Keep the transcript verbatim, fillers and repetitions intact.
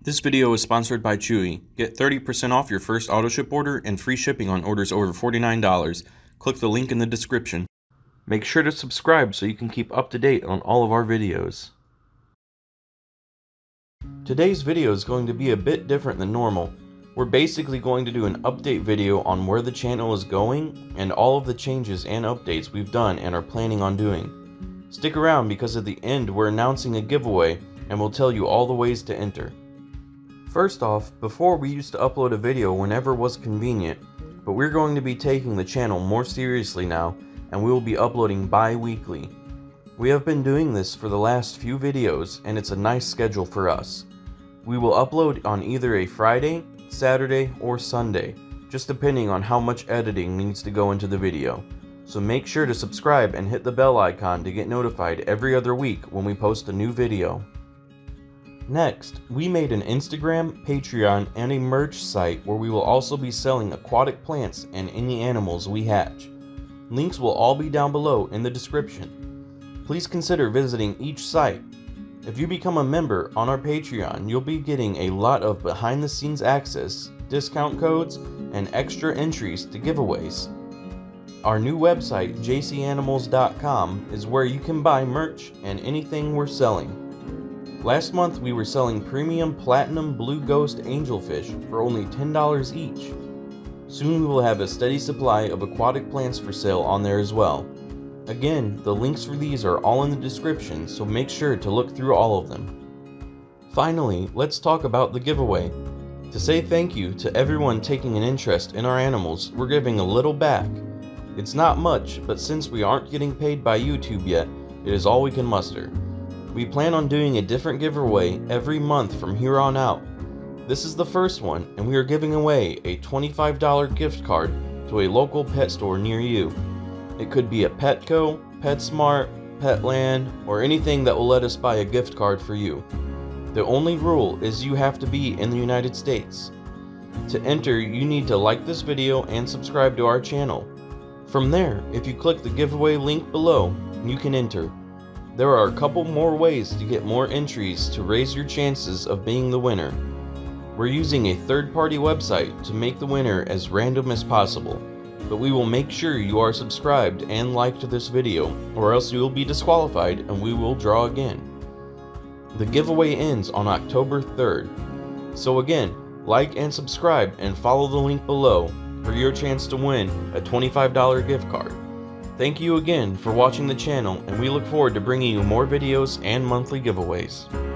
This video is sponsored by Chewy. Get thirty percent off your first auto-ship order and free shipping on orders over forty-nine dollars. Click the link in the description. Make sure to subscribe so you can keep up to date on all of our videos. Today's video is going to be a bit different than normal. We're basically going to do an update video on where the channel is going and all of the changes and updates we've done and are planning on doing. Stick around because at the end we're announcing a giveaway and we'll tell you all the ways to enter. First off, before we used to upload a video whenever was convenient, but we're going to be taking the channel more seriously now and we will be uploading bi-weekly. We have been doing this for the last few videos and it's a nice schedule for us. We will upload on either a Friday, Saturday, or Sunday, just depending on how much editing needs to go into the video. So make sure to subscribe and hit the bell icon to get notified every other week when we post a new video. Next, we made an Instagram, Patreon, and a merch site where we will also be selling aquatic plants and any animals we hatch. Links will all be down below in the description. Please consider visiting each site. If you become a member on our Patreon, you'll be getting a lot of behind-the-scenes access, discount codes, and extra entries to giveaways. Our new website, j c animals dot com, is where you can buy merch and anything we're selling. Last month we were selling premium platinum blue ghost angelfish for only ten dollars each. Soon we will have a steady supply of aquatic plants for sale on there as well. Again, the links for these are all in the description, so make sure to look through all of them. Finally, let's talk about the giveaway. To say thank you to everyone taking an interest in our animals, we're giving a little back. It's not much, but since we aren't getting paid by YouTube yet, it is all we can muster. We plan on doing a different giveaway every month from here on out. This is the first one, and we are giving away a twenty-five dollar gift card to a local pet store near you. It could be a Petco, PetSmart, Petland, or anything that will let us buy a gift card for you. The only rule is you have to be in the United States. To enter, you need to like this video and subscribe to our channel. From there, if you click the giveaway link below, you can enter. There are a couple more ways to get more entries to raise your chances of being the winner. We're using a third-party website to make the winner as random as possible, but we will make sure you are subscribed and liked this video, or else you will be disqualified and we will draw again. The giveaway ends on October third. So again, like and subscribe and follow the link below for your chance to win a twenty-five dollar gift card. Thank you again for watching the channel, and we look forward to bringing you more videos and monthly giveaways.